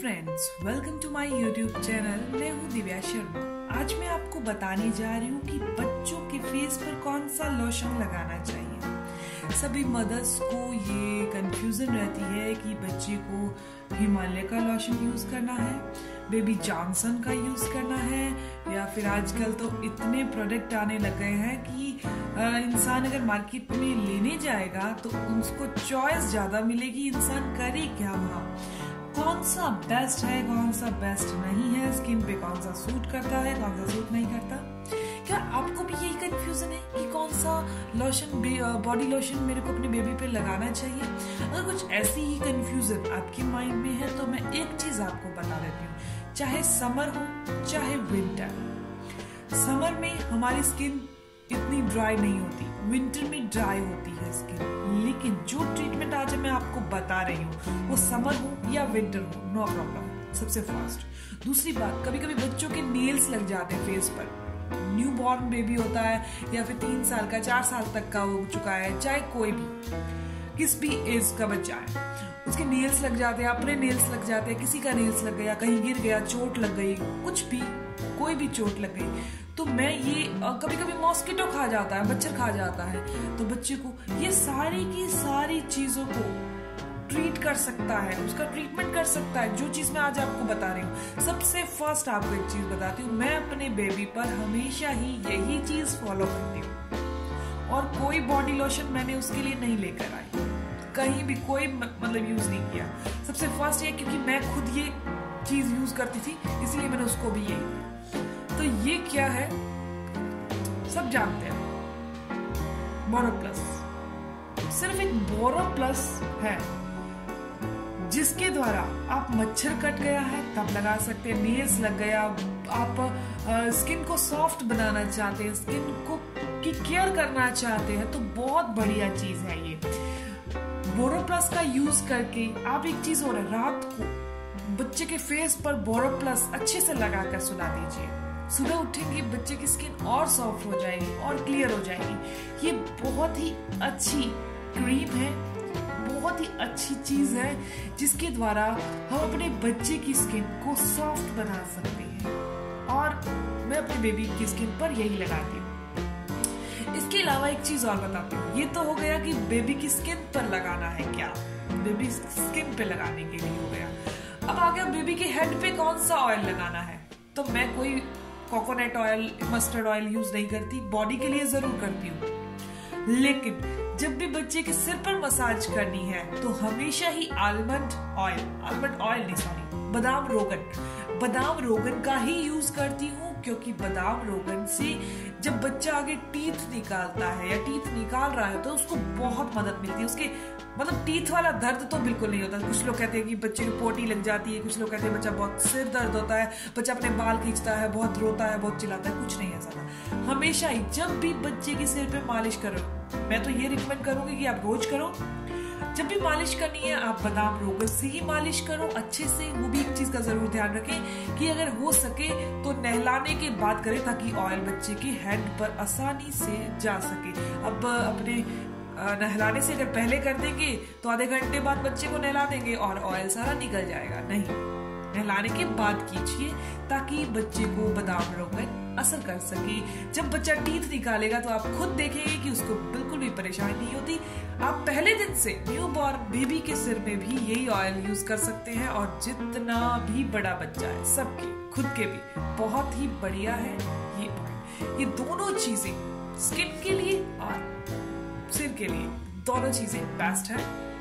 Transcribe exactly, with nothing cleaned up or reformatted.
Friends, welcome to my YouTube channel. मैं हूँ दिव्या शर्मा। आज मैं आपको बताने जा रही हूँ कि बच्चों के फेस पर कौन सा लोशन लगाना चाहिए। सभी मदर्स को ये कंफ्यूजन रहती है कि बच्चे को हिमालय का लोशन यूज करना है, बेबी जॉनसन का यूज करना है, या फिर आजकल तो इतने प्रोडक्ट आने लग गए हैं कि इंसान अगर मार्केट में लेने जाएगा तो उसको चॉइस ज्यादा मिलेगी। इंसान करे क्या वहाँ, कौन सा बेस्ट है, कौन सा बेस्ट नहीं है, स्किन पे कौन सा सूट करता है, कौन सा सूट नहीं करता। क्या आपको भी यही कंफ्यूजन है कि कौन सा लोशन, बॉडी लोशन मेरे को अपने बेबी पे लगाना चाहिए? अगर कुछ ऐसी ही कंफ्यूजन आपके माइंड में है तो मैं एक चीज आपको बता देती हूँ। चाहे समर हो चाहे विंटर, समर में हमारी स्किन इतनी ड्राई नहीं होती, विंटर में ड्राई होती है स्किन। लेकिन जो ट्रीटमेंट आज मैं आपको बता रही हूँ वो समर हो या विंटर हो, नो प्रॉब्लम, सबसे फास्ट। दूसरी बात, कभी कभी बच्चों के नेल्स लग जाते हैं फेस पर। न्यू बॉर्न बेबी होता है या फिर तीन साल का, चार साल तक का हो चुका है, चाहे कोई भी किस भी एज का बच्चा है, उसके नेल्स लग जाते हैं, अपने नेल्स लग जाते हैं, किसी का नेल्स लग गया, कहीं गिर गया, चोट लग गई, कुछ भी, कोई भी चोट लग गई, तो मैं ये कभी कभी मॉस्किटो खा जाता है, मच्छर खा जाता है, तो बच्चे को ये सारी की सारी चीजों को ट्रीट कर सकता है, उसका ट्रीटमेंट कर सकता है। जो चीज मैं आज आपको बता रही हूँ, सबसे फर्स्ट आपको एक चीज बताती हूँ, मैं अपने बेबी पर हमेशा ही यही चीज फॉलो करती हूँ और कोई बॉडी लोशन मैंने उसके लिए नहीं लेकर आई, कहीं भी कोई मतलब यूज नहीं किया। सबसे फर्स्ट ये, क्योंकि मैं खुद ये चीज यूज करती थी इसलिए मैंने उसको भी यही। तो ये क्या है सब जानते हैं, बोरोप्लस। सिर्फ एक बोरोप्लस है जिसके द्वारा आप मच्छर कट गया है तब लगा सकते हैं, नेल्स लग गया, आप आ, स्किन को सॉफ्ट बनाना चाहते हैं, स्किन को की केयर करना चाहते हैं, तो बहुत बढ़िया चीज है ये। बोरोप्लस का यूज करके आप एक चीज और है, रात को बच्चे के फेस पर बोरोप्लस अच्छे से लगाकर सुला दीजिए। सुबह उठेंगे बच्चे की स्किन और सॉफ्ट हो जाएगी और क्लियर हो जाएगी। ये बहुत ही अच्छी क्रीम है, बहुत ही अच्छी चीज है जिसके द्वारा हम अपने बच्चे की स्किन को सॉफ्ट बना सकते हैं, और मैं अपने बेबी की स्किन पर यही लगाती हूँ। इसके अलावा एक चीज और बताती हूँ। ये तो हो गया कि बेबी की स्किन पर लगाना है, क्या बेबी स्किन पे लगाने के लिए हो गया। अब आ गया बेबी के हेड पे कौन सा ऑयल लगाना है। तो मैं कोई coconut oil, mustard oil use नहीं करती, बॉडी के लिए जरूर करती हूँ। लेकिन जब भी बच्चे के सिर पर मसाज करनी है तो हमेशा ही आलमंड ऑयल, आलमंड ऑयल नहीं सॉरी बादाम रोगन, बादाम रोगन का ही यूज करती हूँ, क्योंकि बादाम रोगन से जब बच्चा आगे टीथ निकालता है या टीथ निकाल रहा है तो उसको बहुत मदद मिलती है। उसके मतलब टीथ वाला दर्द तो बिल्कुल नहीं होता। कुछ लोग कहते हैं कि बच्चे को पोटी लग जाती है, कुछ लोग कहते हैं बच्चा बहुत सिर दर्द होता है, बच्चा अपने बाल खींचता है, बहुत रोता है, बहुत चिल्लाता है, कुछ नहीं ऐसा था। हमेशा ही जब भी बच्चे के सिर पे मालिश करो, मैं तो ये रिकमेंड करूंगी कि आप रोज करो। जब भी मालिश करनी है आप बादाम रोगन से ही मालिश करो अच्छे से। वो भी एक चीज का जरूर ध्यान रखें कि अगर हो सके तो नहलाने के बाद करें, ताकि ऑयल बच्चे के हेड पर आसानी से जा सके। अब अपने नहलाने से अगर पहले कर देंगे तो आधे घंटे बाद बच्चे को नहला देंगे और ऑयल सारा निकल जाएगा। नहीं, नहलाने के बाद कीजिए ताकि बच्चे को बादाम रोगन असर कर सके। जब बच्चा टीथ निकालेगा तो आप खुद देखेंगे कि उसको बिल्कुल भी परेशानी नहीं होती। आप पहले दिन से न्यू बॉर्न बेबी के सिर में भी यही ऑयल यूज कर सकते हैं, और जितना भी बड़ा बच्चा है सबके, खुद के भी बहुत ही बढ़िया है ये ऑयल। ये दोनों चीजें स्किन के लिए और सिर के लिए, दोनों चीजें बेस्ट है।